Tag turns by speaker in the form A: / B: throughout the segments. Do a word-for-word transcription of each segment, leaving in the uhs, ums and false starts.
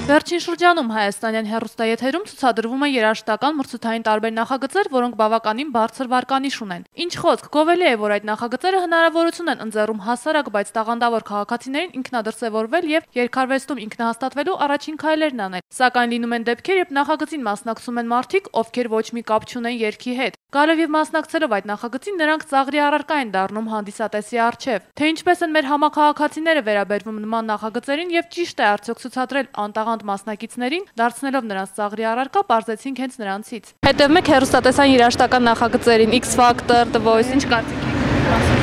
A: Վերջին շրջանում հայաստանյան հեռուստաեթերում ցուցադրվում է երաժշտական մրցութային տարբեր նախագծեր, որոնք բավականին բարձր վարկանիշ ունեն։ Ինչ խոսք, գովելի է, որ այդ նախագծերը հնարավորություն են ընձեռում հասարակ, բայց տաղանդավոր քաղաքացիներին ինքնադրսևորվել եւ երկարվեստում ինքնահաստատվելու առաջին քայլերն անել։ Սակայն լինում են դեպքեր, երբ նախագծին մասնակցում են մարդիկ, ովքեր ոչ մի կապ չունեն երգի հետ։ Գալով եւ մասնակցելով այդ նախագծին նրանք ծաղրի առարկա են դառնում հանդիսատեսի առջեւ։ Թե ինչպես են մեր համաքաղաքացիները վերաբերվում նման նախագծերին եւ ճիշտ է արդյոք ցուցադրել անտաղանդ մասնակիցներին, դարձնելով նրանց ծաղրի առարկա, պարզեցինք հենց նրանցից։ Հետևում եք հեռուստատեսային երաժշտական նախագծերին X Factor, The Voice, ինչ կարծիք եք։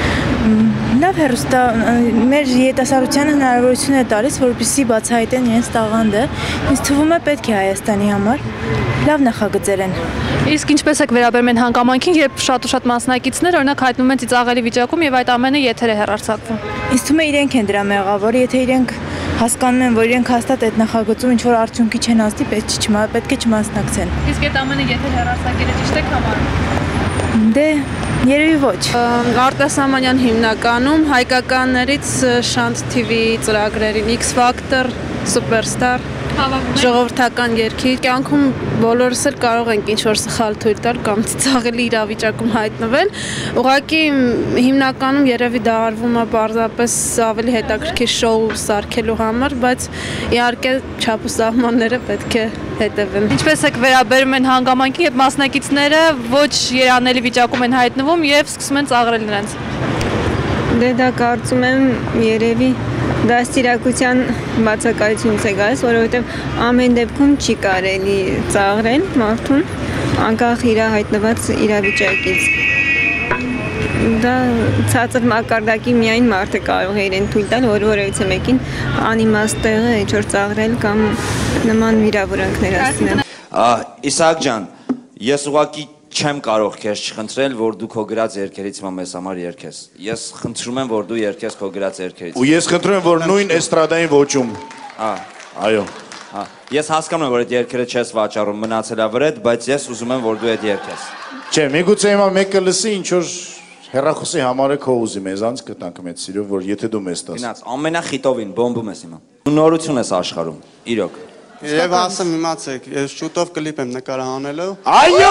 B: Լավ հեռուստա մեր երիտասարդությանը հնարավորություն է տալիս, որպեսզի բացահայտեն իրենց տաղանդը։ Ինձ թվում է պետք է Հայաստանի համար լավ նախագծեր են։
A: Իսկ ինչպես եք վերաբերում են հանգամանքին, երբ շատ ու շատ մասնակիցներ օրինակ հայտնվում են ծիծաղելի վիճակում եւ այդ ամենը եթեր է հեռարձակվում։
B: Ինձ թվում է իրենք են դրա մեղավոր, եթե իրենք հասկանում են, որ իրենք հաստատ այդ նախագծում ինչ որ արդյունքի չեն հասնի, պետք է չմասնակցեն։
A: Իսկ այդ ամենը եթեր հեռարձակելը ճիշտ եք համարում։
B: Դե երևի ոչ։
C: Արտաս Ամանյան հիմնականում հայկականներից Շանթ T V ծրագրերին X Factor, Superstar ժողովրդական երգի կյանքում բոլորս էլ կարող ենք ինչ-որ սխալ թույլ տալ կամ ծիծաղելի իրավիճակում հայտնվել։ Ուղղակի հիմնականում երևի դա արվում է պարզապես ավելի հետաքրքիր շոու սարքելու համար, բայց իհարկե չափ ու սահմանները պետք է հետևեն։
A: Ինչպես եք վերաբերում են հանգամանքին, երբ մասնակիցները ոչ երանելի վիճակում են հայտնվում եւ սկսում են ծաղրել նրանց։
D: Դե դա կարծում եմ երևի դաստիարակության բացակայությունից է գալիս, որովհետև ամեն դեպքում չի կարելի ծաղրել մարդուն, անկախ իր հայտնված իրավիճակից։ Դա ցածր մակարդակի միայն մարդը կարող է իրեն թույլ տալ, որ որևիցե մեկին անիմաստ տեղը ինչ-որ ծաղրել կամ նման վիրավորանքներ հասցնել։
E: Իսահակ ջան, ես ուղղակի չեմ կարող քեզ չխնդրել, որ դու քո գրած երգերից հիմա մեզ համար երգես։ Ես խնդրում եմ, որ դու երգես քո գրած երգերից։
F: Ու ես խնդրում եմ, որ նույն էստրադային ոճում։ Այո։
E: Ես հասկանում եմ, որ այդ երգերը չես վաճառում, մնացել է վրեդ, բայց ես ուզում եմ, որ դու այդ երգես։
F: Չէ, միգուցե հիմա մեկը լսի, ինչ որ հեռախոսի համար է քո ուզի մեզանց կտանք մեծ սիրով, որ եթե դու մեզ տաս։
E: Գնաց, ամենախիտովին բոմբում ես հիմա։ Դու նորություն ես աշխարհում, իրոք։
G: Եվ ասեմ իմացեք, ես շուտով կլիպ եմ նկարահանելու։
F: Այո!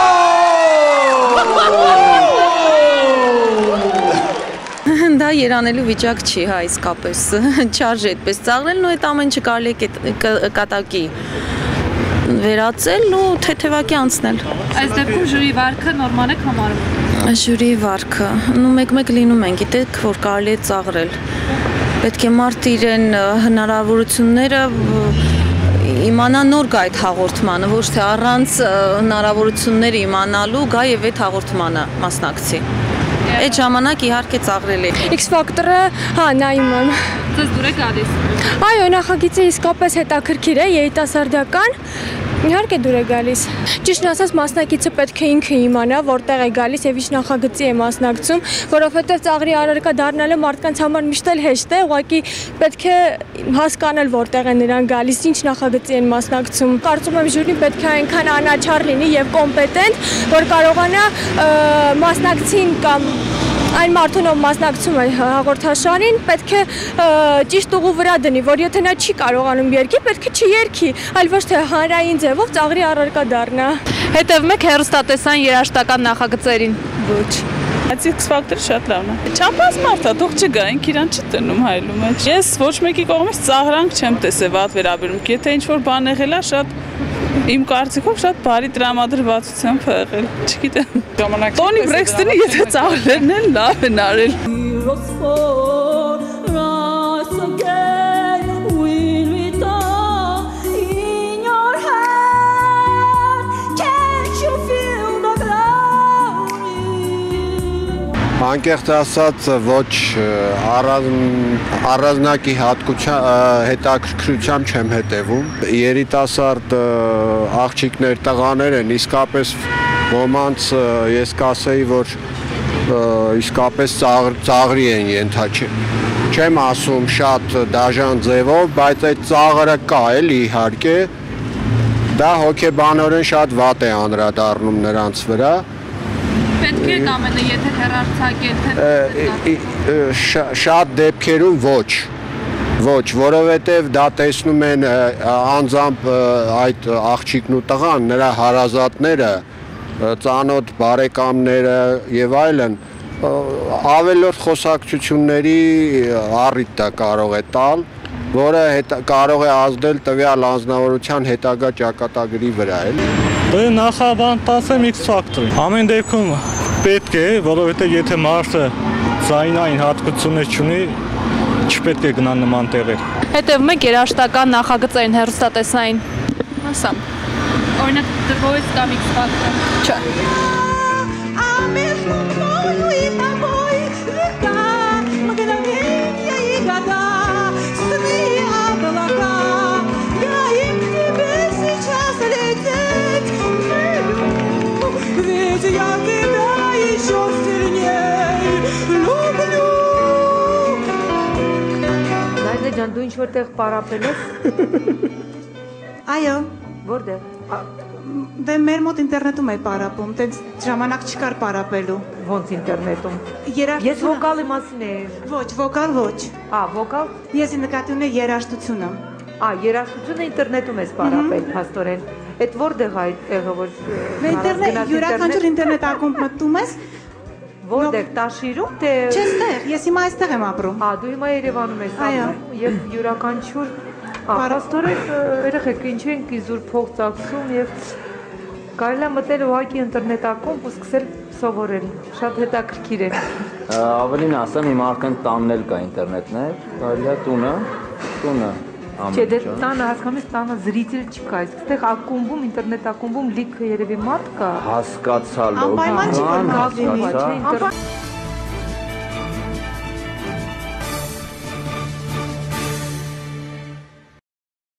C: Դա երանելու վիճակ չի, հա, իսկապես, չարժե այդպես ծաղրելն ու այդ ամեն չկարելի է կատակի վերածել ու թեթևակի անցնել։
A: Այս դեպքում ժյուրի վարքը նորմալ եք համարում։
C: Ժյուրի վարքը, նու մեկ-մեկ լինում են, գիտեք, որ կարելի է ծաղրել։ Պետք է մարդ իրեն հնարավորությունները իմանա նոր գա այդ հաղորդմանը, ոչ թե առանց հնարավորությունները իմանալու գա եւ այդ հաղորդմանը մասնակցի։ Այդ ժամանակ իհարկե ծաղրել է։
H: X Factor-ը, հա, նայում եմ։
A: Ձեզ դուր է գալիս։
H: Այո, նախագիծը իսկապես հետաքրքիր է, երիտասարդական։ Իհարկե դուր է գալիս։ Ճիշտն ասած, մասնակիցը պետք է ինքը իմանա, որտեղ է գալիս եւ ինչ նախագծի է մասնակցում, որովհետեւ ծաղրի առարկա դառնալը մարդկանց համար միշտ էլ հեշտ է, ուղղակի պետք է հասկանալ որտեղ են նրանք գալիս, ինչ նախագծի են մասնակցում։ Կարծում եմ ժյուրին պետք է այնքան անաչառ լինի եւ կոմպետենտ, որ կարողանա մասնակցին կամ այն մարդուն, ով մասնակցում է հաղորդաշարին, պետք է ճիշտ ուղու վրա դնի, որ եթե նա չի կարողանում երգի, պետք է չերգի, այլ ոչ թե հանրային ձևով ծաղրի առարկա դառնա։
A: Հետևում եք հեռուստատեսային երաժշտական նախագծերին։
C: Ոչ։
I: Այդ X Factor-ը շատ լավն է։ Չափած մարդ է, թող չգա, ինք իրան չի տնում հայլու մեջ։ Ես ոչ մեկի կողմից ծաղրանք չեմ տեսել վատ վերաբերմունք, եթե ինչ-որ բան եղել է, շատ իմ կարծիքով շատ բարի տրամադրվածությամբ է եղել, չգիտեմ։ Տոնի Բրեքսթոնը եթե ծաղրելն էլ լավ են արել։
J: Անկեղծ ասած ոչ առանձնակի հետաքրքրությամբ չեմ հետևում։ Երիտասարդ աղջիկներ, տղաներ են, իսկապես ոմանց ես կասեի, որ իսկապես ծաղրի են ենթարկել։ Չեմ ասում շատ դաժան ձևով, բայց այդ ծաղրը կա էլի իհարկե։ Դա հոգեբանորեն շատ վատ է անդրադառնում նրանց վրա։
A: Պետք է ամենը եթե հեռարձակել թե
J: շատ դեպքերում ոչ։ Ոչ, որովհետև դա տեսնում են անձամբ այդ աղջիկն ու տղան, նրա հարազատները, ծանոթ բարեկամները եւ այլն, ավելորդ խոսակցությունների առիթ դա կարող է տալ, որը կարող է ազդել տվյալ անձնավորության հետագա ճակատագրի վրա էլ։
K: Դե նախաբանտած եմ X ֆակտորին։ Ամեն դեպքում պետք է, որովհետև եթե մարդը ձայնային հատկություններ չունի, չպետք է գնա նման տեղեր։
A: Հետևում եք երաժշտական նախագծերին հեռուստատեսային մասամբ։ Օրինակ The Voice կամ X Factor։ Չէ։
L: Ջան, դու ինչ-որ տեղ պարապել ես։
B: Այո։
L: Որտեղ։
B: Դե մեր մոտ ինտերնետում է պարապում, տենց ժամանակ չկար պարապելու։
L: Ոնց ինտերնետում։
B: Ես
L: վոկալի մասին եմ։
B: Ոչ, վոկալ ոչ։
L: Ա, վոկալ։
B: Ես նկատի ունեմ երաժշտությունը։
L: Ա, երաժշտությունը ինտերնետում ես պարապել, փաստորեն։ Այդ որտեղ է այդ տեղը, որ
B: ինտերնետ, յուրաքանչյուր ինտերնետ ակումբ մտնում ես։
L: Որտեղ Տաշիրում, թե
B: Չես տեղ, ես հիմա այստեղ եմ ապրում։
L: Ա, դու հիմա Երևանում ես ապրում եւ յուրաքանչյուր Պաստորեն երեխեք ինչ ենք իզուր փող ծախսում եւ կարելի է մտել ուղղակի ինտերնետ ակումբ ու սկսել սովորել։ Շատ հետաքրքիր է։
M: Ավելին ասեմ, իմ արդեն տանն էլ կա ինտերնետներ, կարելի է տունը, տունը
L: Չէ, դե տանը հասկանում ես, տանը զրիցել չկա, այստեղ ակումբում, ինտերնետ ակումբում լիքը երևի մարդ կա։
M: Հասկացալով։
B: Անպայման չի որ գաղ լինի։